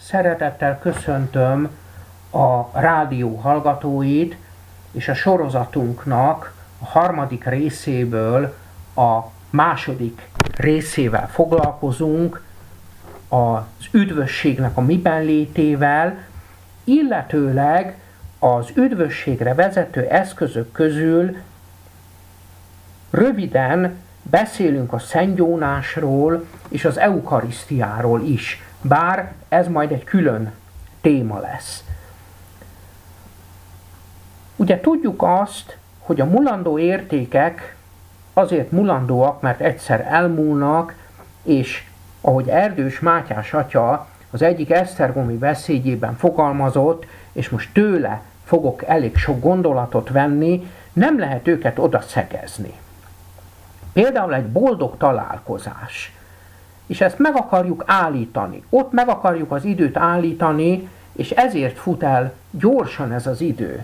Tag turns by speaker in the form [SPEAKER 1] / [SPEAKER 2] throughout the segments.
[SPEAKER 1] Szeretettel köszöntöm a rádió hallgatóit, és a sorozatunknak a harmadik részéből a második részével foglalkozunk, az üdvösségnek a miben létével, illetőleg az üdvösségre vezető eszközök közül röviden beszélünk a szentgyónásról és az eukarisztiáról is, bár ez majd egy külön téma lesz. Ugye tudjuk azt, hogy a mulandó értékek azért mulandóak, mert egyszer elmúlnak, és ahogy Erdős Mátyás atya az egyik esztergomi beszédjében fogalmazott, és most tőle fogok elég sok gondolatot venni, nem lehet őket odaszegezni. Például egy boldog találkozás, és ezt meg akarjuk állítani. Ott meg akarjuk az időt állítani, és ezért fut el gyorsan ez az idő.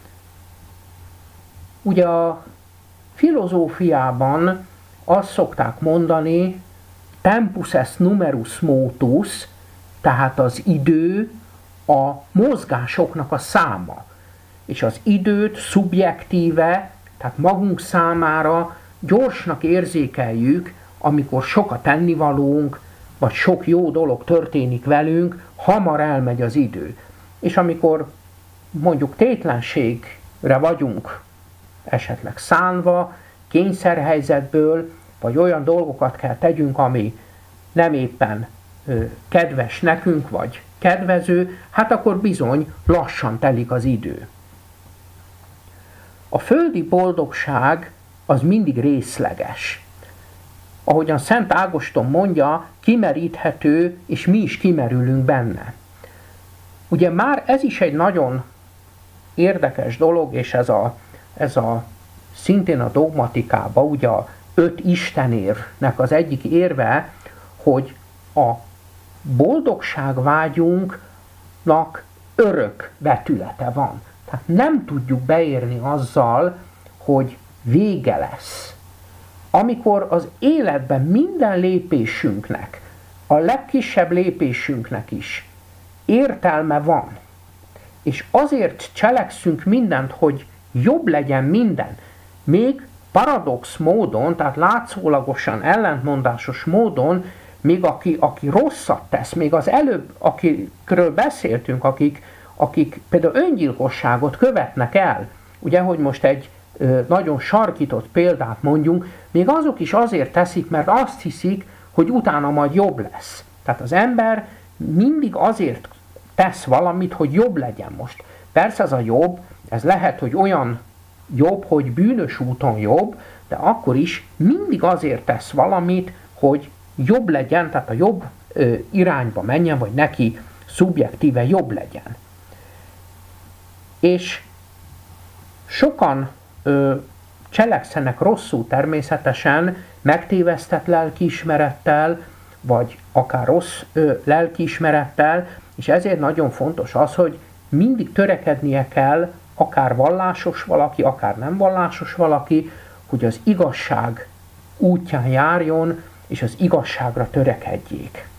[SPEAKER 1] Ugye a filozófiában azt szokták mondani, tempus est numerus motus, tehát az idő a mozgásoknak a száma. És az időt szubjektíve, tehát magunk számára gyorsnak érzékeljük, amikor sok a tennivalónk, vagy sok jó dolog történik velünk, hamar elmegy az idő. És amikor mondjuk tétlenségre vagyunk esetleg szánva, kényszerhelyzetből, vagy olyan dolgokat kell tegyünk, ami nem éppen kedves nekünk, vagy kedvező, hát akkor bizony lassan telik az idő. A földi boldogság az mindig részleges. Ahogyan Szent Ágoston mondja, kimeríthető, és mi is kimerülünk benne. Ugye már ez is egy nagyon érdekes dolog, és ez a szintén a dogmatikában, ugye a 5 istenérvnek az egyik érve, hogy a boldogságvágyunknak örök vetülete van. Tehát nem tudjuk beérni azzal, hogy vége lesz. Amikor az életben minden lépésünknek, a legkisebb lépésünknek is értelme van, és azért cselekszünk mindent, hogy jobb legyen minden, még paradox módon, tehát látszólagosan, ellentmondásos módon, még aki rosszat tesz, még az előbb, akikről beszéltünk, akik például öngyilkosságot követnek el, ugye, hogy most egy nagyon sarkított példát mondjunk, még azok is azért teszik, mert azt hiszik, hogy utána majd jobb lesz. Tehát az ember mindig azért tesz valamit, hogy jobb legyen most. Persze ez a jobb, ez lehet, hogy olyan jobb, hogy bűnös úton jobb, de akkor is mindig azért tesz valamit, hogy jobb legyen, tehát a jobb irányba menjen, vagy neki szubjektíve jobb legyen. És sokan cselekszenek rosszul természetesen, megtévesztett lelkiismerettel, vagy akár rossz lelkiismerettel, és ezért nagyon fontos az, hogy mindig törekednie kell, akár vallásos valaki, akár nem vallásos valaki, hogy az igazság útján járjon, és az igazságra törekedjék.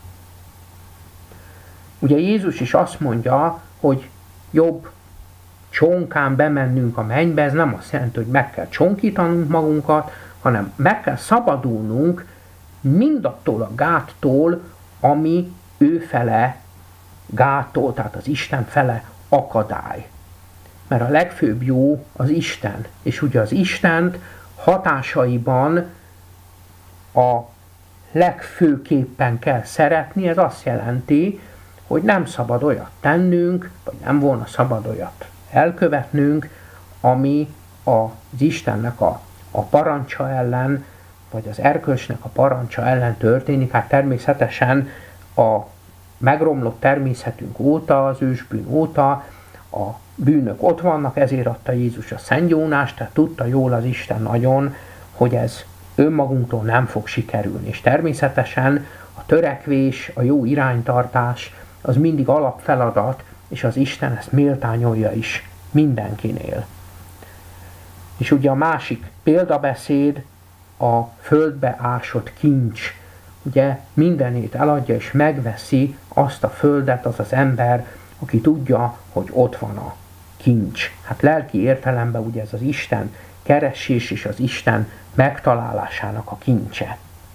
[SPEAKER 1] Ugye Jézus is azt mondja, hogy jobb csonkán bemennünk a mennybe, ez nem azt jelenti, hogy meg kell csonkítanunk magunkat, hanem meg kell szabadulnunk mindattól a gáttól, ami őfele gátol, tehát az Isten fele akadály. Mert a legfőbb jó az Isten, és ugye az Istent hatásaiban a legfőképpen kell szeretni, ez azt jelenti, hogy nem szabad olyat tennünk, vagy nem volna szabad olyat elkövetnünk, ami az Istennek a parancsa ellen, vagy az erkölcsnek a parancsa ellen történik. Hát természetesen a megromlott természetünk óta, az ősbűn óta a bűnök ott vannak, ezért adta Jézus a szentgyónást, tehát tudta jól az Isten nagyon, hogy ez önmagunktól nem fog sikerülni. És természetesen a törekvés, a jó iránytartás az mindig alapfeladat, és az Isten ezt méltányolja is mindenkinél. És ugye a másik példabeszéd a földbe ásott kincs. ugye mindenét eladja és megveszi azt a földet az az ember, aki tudja, hogy ott van a kincs. Hát lelki értelemben ugye ez az Isten keresés és az Isten megtalálásának a kincse.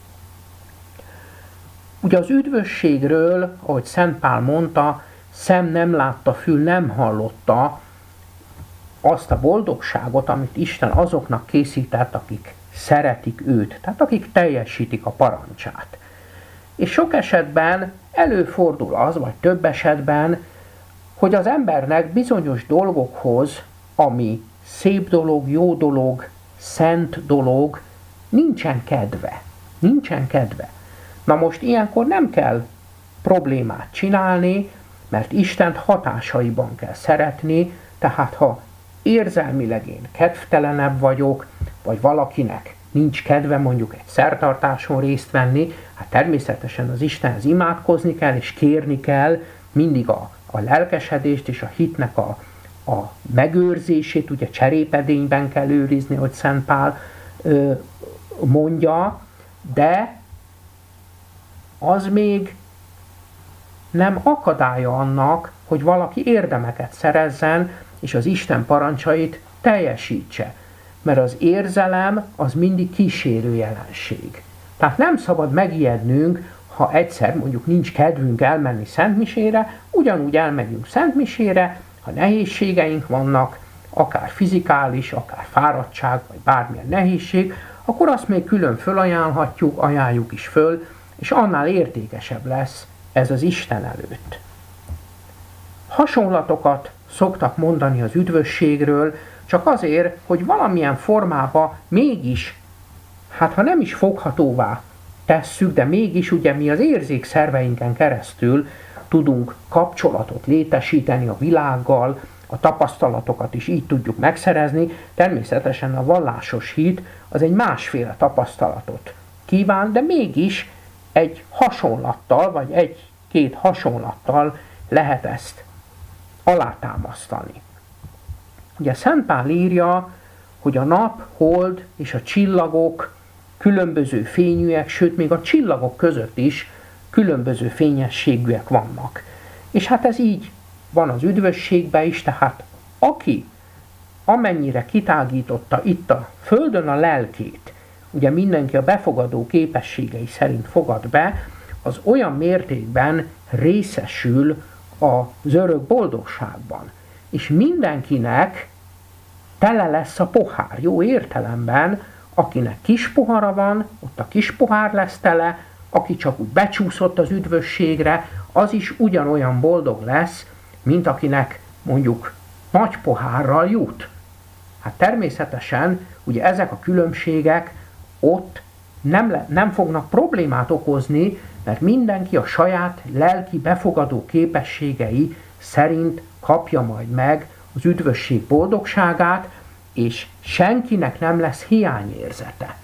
[SPEAKER 1] Ugye az üdvösségről, ahogy Szent Pál mondta, szem nem látta, fül nem hallotta azt a boldogságot, amit Isten azoknak készített, akik szeretik őt, tehát akik teljesítik a parancsát. És sok esetben előfordul az, vagy több esetben, hogy az embernek bizonyos dolgokhoz, ami szép dolog, jó dolog, szent dolog, nincsen kedve. Nincsen kedve. Na most ilyenkor nem kell problémát csinálni, mert Istent hatásaiban kell szeretni, tehát ha érzelmileg én kedvtelenebb vagyok, vagy valakinek nincs kedve mondjuk egy szertartáson részt venni, hát természetesen az Istenhez imádkozni kell, és kérni kell mindig a lelkesedést és a hitnek a megőrzését, ugye cserépedényben kell őrizni, hogy Szent Pál mondja, de az még nem akadálya annak, hogy valaki érdemeket szerezzen, és az Isten parancsait teljesítse. Mert az érzelem az mindig kísérő jelenség. Tehát nem szabad megijednünk, ha egyszer mondjuk nincs kedvünk elmenni szentmisére, ugyanúgy elmegyünk szentmisére, ha nehézségeink vannak, akár fizikális, akár fáradtság, vagy bármilyen nehézség, akkor azt még külön fölajánlhatjuk, ajánljuk is föl, és annál értékesebb lesz ez az Isten előtt. Hasonlatokat szoktak mondani az üdvösségről, csak azért, hogy valamilyen formában mégis, hát ha nem is foghatóvá tesszük, de mégis ugye mi az érzékszerveinken keresztül tudunk kapcsolatot létesíteni a világgal, a tapasztalatokat is így tudjuk megszerezni. Természetesen a vallásos hit az egy másféle tapasztalatot kíván, de mégis egy hasonlattal, vagy egy-két hasonlattal lehet ezt alátámasztani. Ugye Szent Pál írja, hogy a nap, hold és a csillagok különböző fényűek, sőt még a csillagok között is különböző fényességűek vannak. És hát ez így van az üdvösségben is, tehát aki amennyire kitágította itt a földön a lelkét, ugye mindenki a befogadó képességei szerint fogad be, az olyan mértékben részesül az örök boldogságban. És mindenkinek tele lesz a pohár, jó értelemben, akinek kis pohara van, ott a kis pohár lesz tele, aki csak úgy becsúszott az üdvösségre, az is ugyanolyan boldog lesz, mint akinek mondjuk nagy pohárral jut. Hát természetesen ugye ezek a különbségek ott nem fognak problémát okozni, mert mindenki a saját lelki befogadó képességei szerint kapja majd meg az üdvösség boldogságát, és senkinek nem lesz hiányérzete.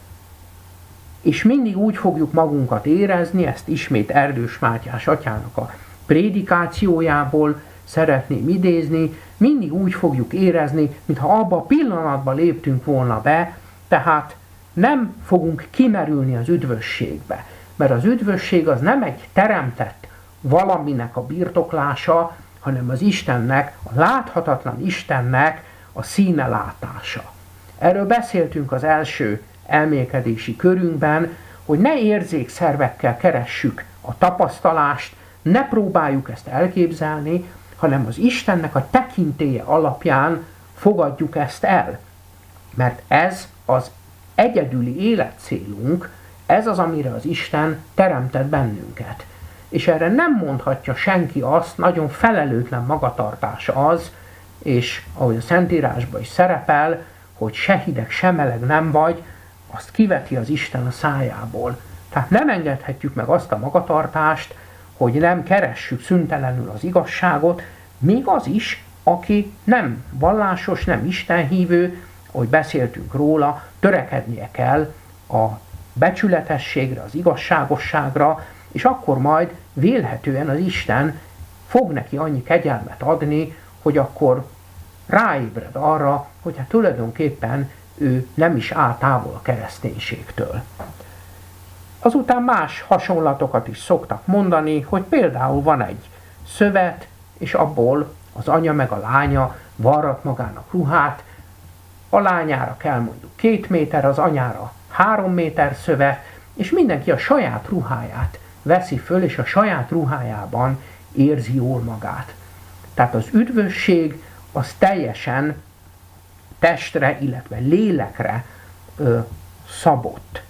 [SPEAKER 1] És mindig úgy fogjuk magunkat érezni, ezt ismét Erdős Mátyás atyának a prédikációjából szeretném idézni, mindig úgy fogjuk érezni, mintha abba a pillanatban léptünk volna be, tehát nem fogunk kimerülni az üdvösségbe, mert az üdvösség az nem egy teremtett valaminek a birtoklása, hanem az Istennek, a láthatatlan Istennek a színe látása. Erről beszéltünk az első elmélkedési körünkben, hogy ne érzékszervekkel keressük a tapasztalást, ne próbáljuk ezt elképzelni, hanem az Istennek a tekintélye alapján fogadjuk ezt el. Mert ez az egyedüli életcélunk, ez az, amire az Isten teremtett bennünket. És erre nem mondhatja senki azt, nagyon felelőtlen magatartás az, és ahogy a Szentírásban is szerepel, hogy se hideg, se meleg nem vagy, azt kiveti az Isten a szájából. Tehát nem engedhetjük meg azt a magatartást, hogy nem keressük szüntelenül az igazságot, még az is, aki nem vallásos, nem istenhívő, ahogy beszéltünk róla, törekednie kell a becsületességre, az igazságosságra, és akkor majd vélhetően az Isten fog neki annyi kegyelmet adni, hogy akkor ráébred arra, hogy hát tulajdonképpen ő nem is áll távol a kereszténységtől. Azután más hasonlatokat is szoktak mondani, hogy például van egy szövet, és abból az anya meg a lánya varrat magának ruhát, a lányára kell mondjuk 2 méter, az anyára 3 méter szövet, és mindenki a saját ruháját veszi föl, és a saját ruhájában érzi jól magát. Tehát az üdvösség az teljesen testre, illetve lélekre szabott.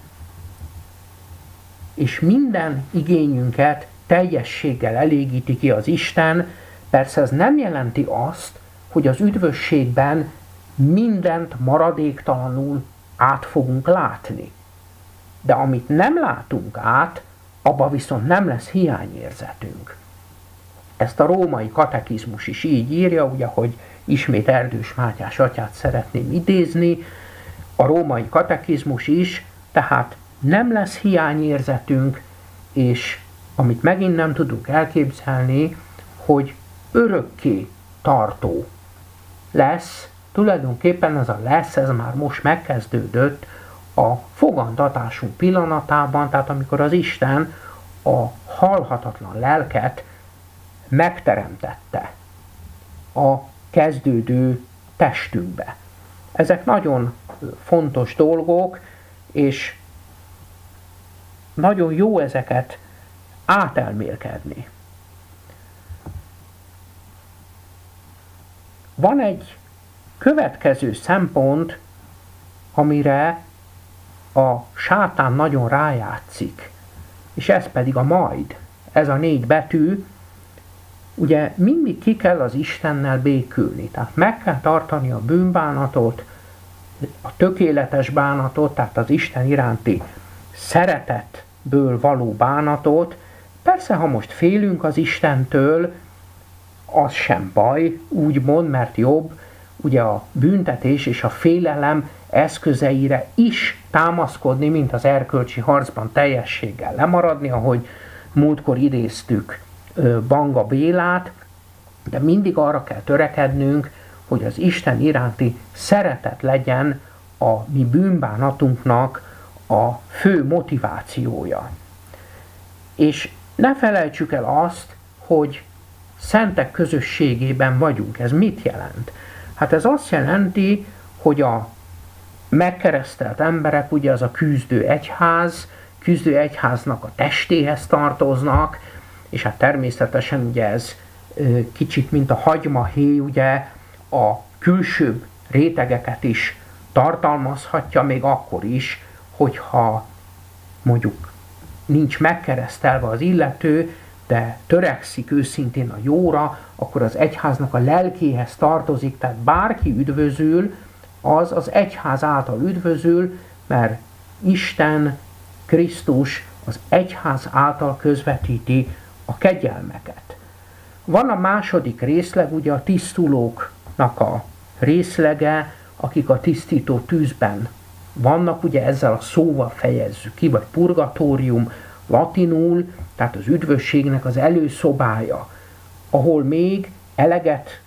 [SPEAKER 1] És minden igényünket teljességgel elégíti ki az Isten. Persze ez nem jelenti azt, hogy az üdvösségben mindent maradéktalanul át fogunk látni. De amit nem látunk át, abba viszont nem lesz hiányérzetünk. Ezt a római katekizmus is így írja, ugye, hogy ismét Erdős Mátyás atyát szeretném idézni, a római katekizmus is, tehát nem lesz hiányérzetünk, és amit megint nem tudunk elképzelni, hogy örökké tartó lesz, tulajdonképpen ez a lesz, ez már most megkezdődött a fogantatásunk pillanatában, tehát amikor az Isten a halhatatlan lelket megteremtette a kezdődő testünkbe. Ezek nagyon fontos dolgok, és nagyon jó ezeket átelmélkedni. Van egy következő szempont, amire a sátán nagyon rájátszik, és ez pedig a majd. Ez a 4 betű, ugye mindig ki kell az Istennel békülni, tehát meg kell tartani a bűnbánatot, a tökéletes bánatot, tehát az Isten iránti szeretetből való bánatot. Persze, ha most félünk az Istentől, az sem baj, úgymond, mert jobb ugye a büntetés és a félelem eszközeire is támaszkodni, mint az erkölcsi harcban teljességgel lemaradni, ahogy múltkor idéztük Banga Bélát, de mindig arra kell törekednünk, hogy az Isten iránti szeretet legyen a mi bűnbánatunknak a fő motivációja. És ne felejtsük el azt, hogy szentek közösségében vagyunk. Ez mit jelent? Hát ez azt jelenti, hogy a megkeresztelt emberek, ugye az a küzdő egyháznak a testéhez tartoznak, és hát természetesen ugye ez kicsit mint a hagymahéj, ugye a külsőbb rétegeket is tartalmazhatja, még akkor is, hogyha mondjuk nincs megkeresztelve az illető, de törekszik őszintén a jóra, akkor az egyháznak a lelkéhez tartozik, tehát bárki üdvözül, az az egyház által üdvözül, mert Isten, Krisztus az egyház által közvetíti a kegyelmeket. Van a második részleg, ugye a tisztulóknak a részlege, akik a tisztító tűzben vannak, ugye ezzel a szóval fejezzük ki, vagy purgatórium latinul, tehát az üdvösségnek az előszobája, ahol még eleget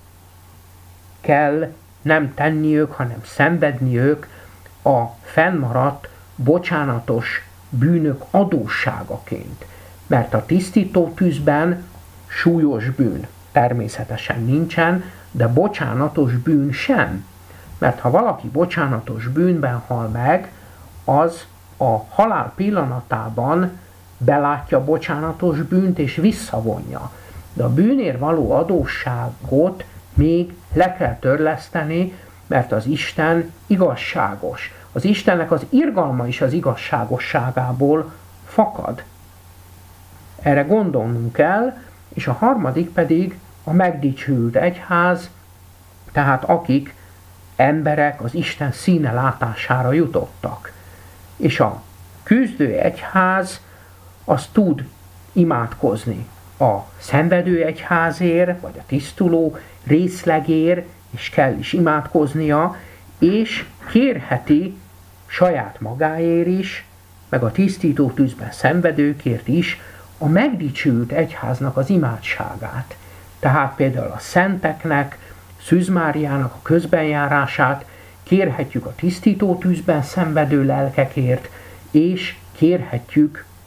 [SPEAKER 1] kell nem tenniük, hanem szenvedniük a fennmaradt bocsánatos bűnök adósságaként. Mert a tisztító tűzben súlyos bűn természetesen nincsen, de bocsánatos bűn sem. Mert ha valaki bocsánatos bűnben hal meg, az a halál pillanatában belátja a bocsánatos bűnt és visszavonja. De a bűnért való adósságot még le kell törleszteni, mert az Isten igazságos. Az Istennek az irgalma is az igazságosságából fakad. Erre gondolnunk kell, és a harmadik pedig a megdicsült egyház, tehát akik emberek az Isten színe látására jutottak. És a küzdő egyház az tud imádkozni a szenvedő egyházért, vagy a tisztuló részlegért, és kell is imádkoznia, és kérheti saját magáért is, meg a tisztító tűzben szenvedőkért is a megdicsült egyháznak az imádságát. Tehát például a szenteknek, Szűz Máriának a közbenjárását kérhetjük a tisztító tűzben szenvedő lelkekért, és kérhetjük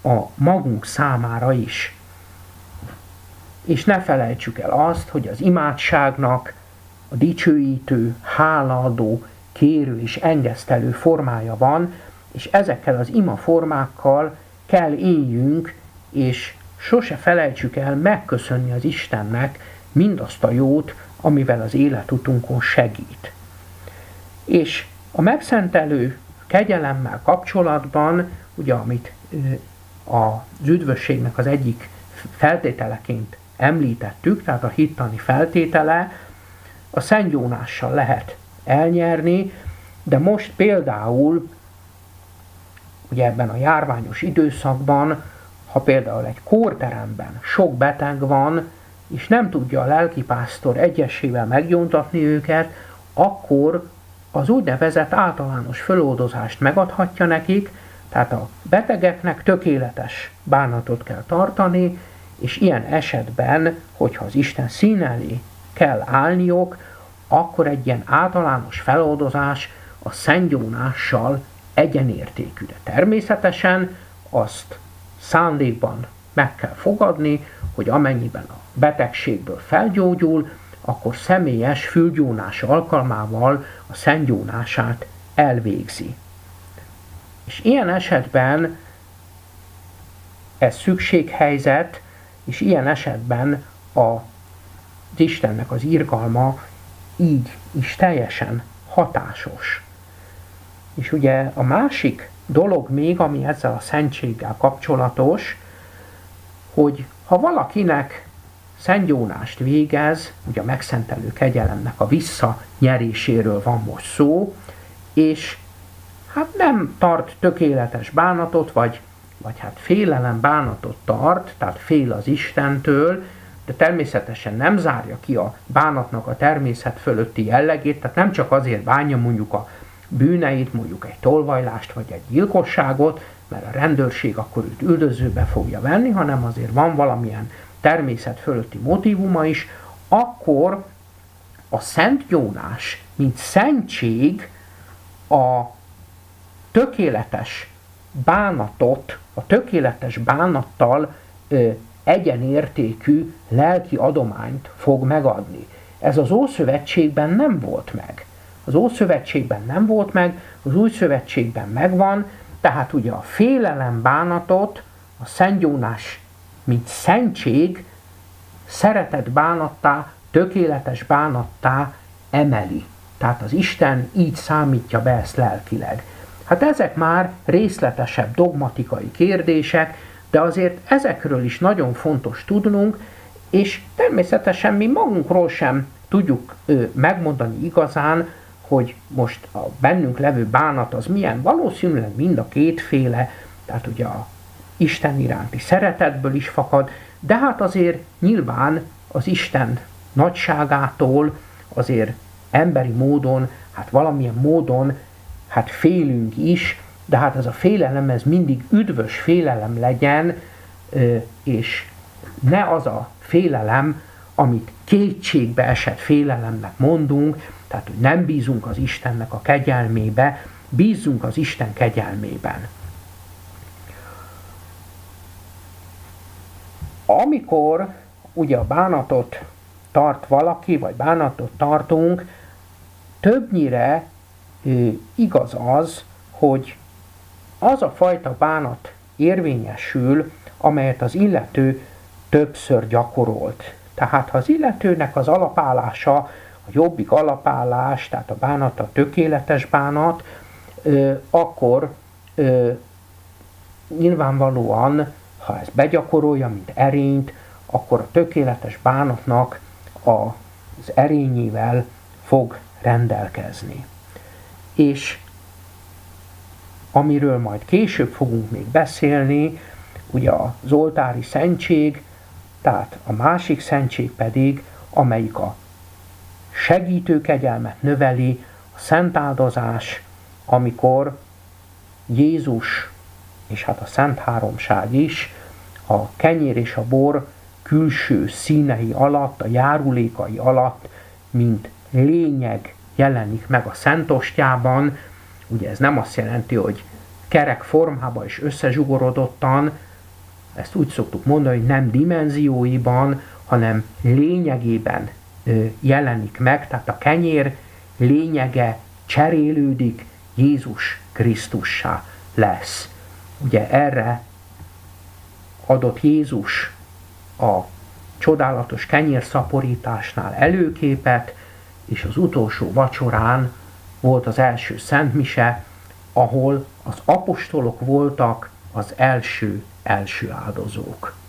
[SPEAKER 1] a magunk számára is. És ne felejtsük el azt, hogy az imádságnak a dicsőítő, hálaadó, kérő és engesztelő formája van, és ezekkel az imaformákkal kell éljünk, és sose felejtsük el megköszönni az Istennek mindazt a jót, amivel az életutunkon segít. És a megszentelő kegyelemmel kapcsolatban, ugye amit az üdvösségnek az egyik feltételeként említettük, tehát a hittani feltétele, a szentgyónással lehet elnyerni, de most például ugye ebben a járványos időszakban, ha például egy kórteremben sok beteg van, és nem tudja a lelkipásztor egyesével meggyóntatni őket, akkor az úgynevezett általános föloldozást megadhatja nekik, tehát a betegeknek tökéletes bánatot kell tartani, és ilyen esetben, hogyha az Isten szín elé kell állniok, akkor egy ilyen általános feloldozás a szentgyónással egyenértékű. De természetesen azt szándékban meg kell fogadni, hogy amennyiben a betegségből felgyógyul, akkor személyes fülgyónás alkalmával a szentgyónását elvégzi. És ilyen esetben ez szükséghelyzet, és ilyen esetben az Istennek az irgalma így is teljesen hatásos. És ugye a másik dolog még, ami ezzel a szentséggel kapcsolatos, hogy ha valakinek szentgyónást végez, ugye a megszentelő kegyelemnek a visszanyeréséről van most szó, és hát nem tart tökéletes bánatot, vagy hát félelem bánatot tart, tehát fél az Istentől, de természetesen nem zárja ki a bánatnak a természet fölötti jellegét, tehát nem csak azért bánja mondjuk a bűneit, mondjuk egy tolvajlást vagy egy gyilkosságot, mert a rendőrség akkor őt üldözőbe fogja venni, hanem azért van valamilyen természet fölötti motívuma is, akkor a szentgyónás, mint szentség a tökéletes bánatot, a tökéletes bánattal egyenértékű lelki adományt fog megadni. Ez az Ószövetségben nem volt meg. Az Ószövetségben nem volt meg, az Új Szövetségben megvan, tehát ugye a félelem bánatot, a szentgyónás, mint szentség, szeretett bánattá, tökéletes bánattá emeli. Tehát az Isten így számítja be ezt lelkileg. Hát ezek már részletesebb dogmatikai kérdések, de azért ezekről is nagyon fontos tudnunk, és természetesen mi magunkról sem tudjuk megmondani igazán, hogy most a bennünk levő bánat az milyen. Valószínűleg mind a kétféle, tehát ugye a Isten iránti szeretetből is fakad, de hát azért nyilván az Isten nagyságától azért emberi módon, hát valamilyen módon hát félünk is, de hát ez a félelem, ez mindig üdvös félelem legyen, és ne az a félelem, amit kétségbe esett félelemnek mondunk, tehát hogy nem bízunk az Istennek a kegyelmébe, bízzunk az Isten kegyelmében. Amikor ugye a bánatot tart valaki, vagy bánatot tartunk, többnyire igaz az, hogy az a fajta bánat érvényesül, amelyet az illető többször gyakorolt. Tehát ha az illetőnek az alapállása, a jobbik alapállás, tehát a bánat a tökéletes bánat, akkor nyilvánvalóan, ha ezt begyakorolja, mint erényt, akkor a tökéletes bánatnak az erényével fog rendelkezni. És amiről majd később fogunk még beszélni, ugye az oltári szentség, tehát a másik szentség pedig, amelyik a segítő kegyelmet növeli, a szent áldozás, amikor Jézus és hát a Szent Háromság is a kenyér és a bor külső színei alatt, a járulékai alatt, mint lényeg jelenik meg a Szentostyában. Ugye ez nem azt jelenti, hogy kerek formában és összezsugorodottan, ezt úgy szoktuk mondani, hogy nem dimenzióiban, hanem lényegében jelenik meg, tehát a kenyér lényege cserélődik, Jézus Krisztussá lesz. Ugye erre adott Jézus a csodálatos kenyérszaporításnál előképet, és az utolsó vacsorán volt az első szentmise, ahol az apostolok voltak az első áldozók.